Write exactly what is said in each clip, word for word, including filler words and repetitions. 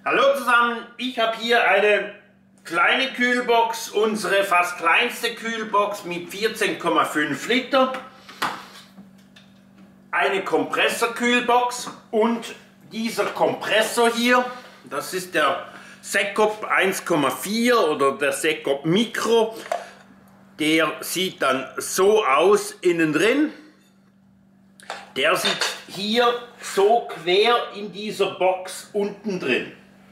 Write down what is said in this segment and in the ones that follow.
Hallo zusammen, ich habe hier eine kleine Kühlbox, unsere fast kleinste Kühlbox mit vierzehn Komma fünf Liter, eine Kompressorkühlbox und dieser Kompressor hier, das ist der Sekop eins Komma vier oder der Sekop Micro, der sieht dann so aus innen drin. Der sitzt hier so quer in dieser Box unten drin.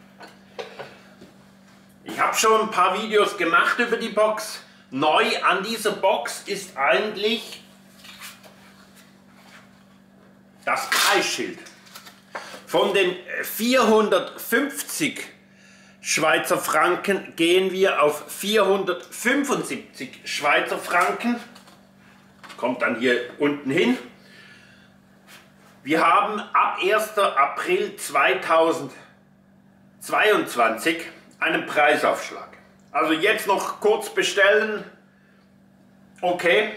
Ich habe schon ein paar Videos gemacht über die Box. Neu an dieser Box ist eigentlich das Preisschild. Von den vierhundertfünfzig Schweizer Franken gehen wir auf vierhundertfünfundsiebzig Schweizer Franken. Kommt dann hier unten hin. Wir haben ab ersten April zweitausendzweiundzwanzig einen Preisaufschlag. Also jetzt noch kurz bestellen. Okay.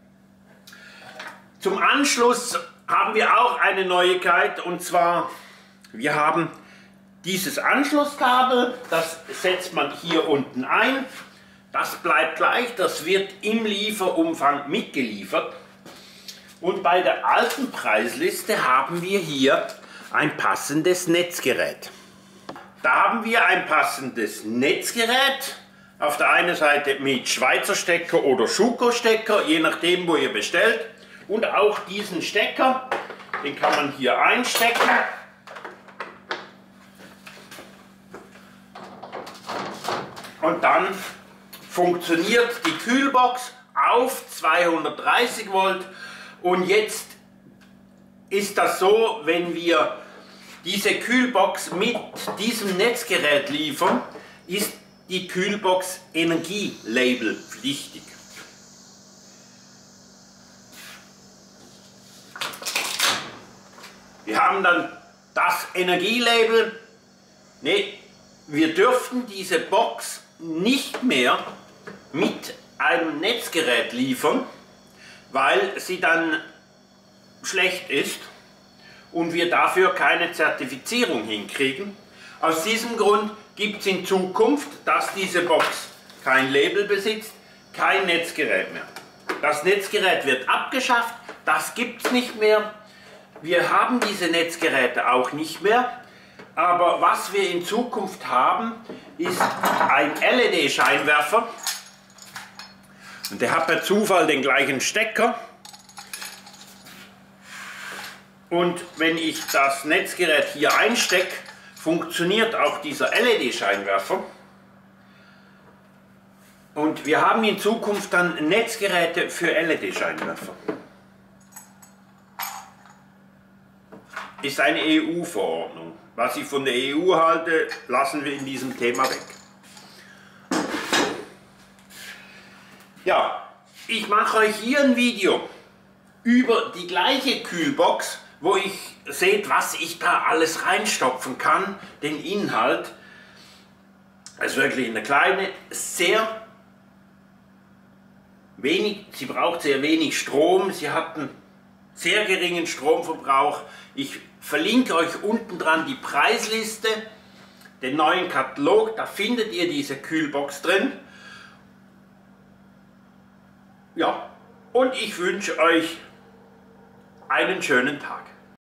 Zum Anschluss haben wir auch eine Neuigkeit, und zwar wir haben dieses Anschlusskabel, das setzt man hier unten ein. Das bleibt gleich, das wird im Lieferumfang mitgeliefert. Und bei der alten Preisliste haben wir hier ein passendes Netzgerät. Da haben wir ein passendes Netzgerät, auf der einen Seite mit Schweizer Stecker oder Schuko-Stecker, je nachdem wo ihr bestellt. Und auch diesen Stecker, den kann man hier einstecken. Und dann funktioniert die Kühlbox auf zweihundertdreißig Volt. Und jetzt ist das so, wenn wir diese Kühlbox mit diesem Netzgerät liefern, ist die Kühlbox energielabelpflichtig. Wir haben dann das Energielabel. Nee, wir dürften diese Box nicht mehr mit einem Netzgerät liefern, weil sie dann schlecht ist und wir dafür keine Zertifizierung hinkriegen. Aus diesem Grund gibt es in Zukunft, dass diese Box kein Label besitzt, kein Netzgerät mehr. Das Netzgerät wird abgeschafft, das gibt es nicht mehr. Wir haben diese Netzgeräte auch nicht mehr, aber was wir in Zukunft haben, ist ein L E D-Scheinwerfer. Und der hat per Zufall den gleichen Stecker. Und wenn ich das Netzgerät hier einstecke, funktioniert auch dieser L E D-Scheinwerfer. Und wir haben in Zukunft dann Netzgeräte für L E D-Scheinwerfer. Ist eine E U-Verordnung. Was ich von der E U halte, lassen wir in diesem Thema weg. Ja, ich mache euch hier ein Video über die gleiche Kühlbox, wo ich seht, was ich da alles reinstopfen kann, den Inhalt. Es ist wirklich eine kleine, sehr wenig, sie braucht sehr wenig Strom, sie hat einen sehr geringen Stromverbrauch. Ich verlinke euch unten dran die Preisliste, den neuen Katalog, da findet ihr diese Kühlbox drin. Ja, und ich wünsche euch einen schönen Tag.